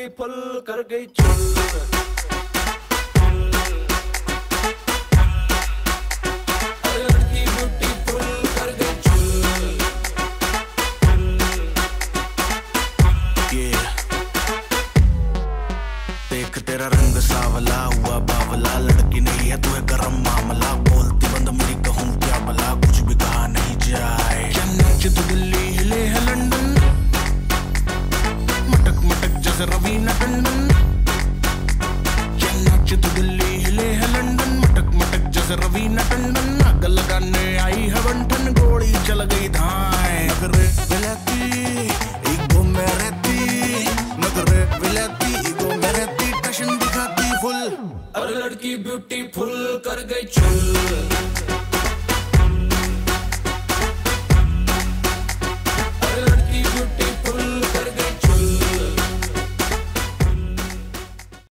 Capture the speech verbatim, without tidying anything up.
Beautiful कर गई चुल। देख तेरा रंग सावला हुआ बावला, लड़की नहीं है तू है गरम मामला, बोलती बंद मेरी कहूँ क्या भला, कुछ भी कहा नहीं जाए। क्या नाच तो दिल्ली हिले है लंदन, मटक मटक जैसे रवीना टंडन। क्या नाच तो दिल्ली हिले है लंदन, मटक मटक जैसे रवीना टंडन। आग लगाने आई है बंठन, गोली चल गई धाए। नखरे विलाती ईगो में रहती, नखरे विलाती ईगो में रहती, टशन दिखाती फुल। और लड़की ब्यूटीफुल कर गई चुल।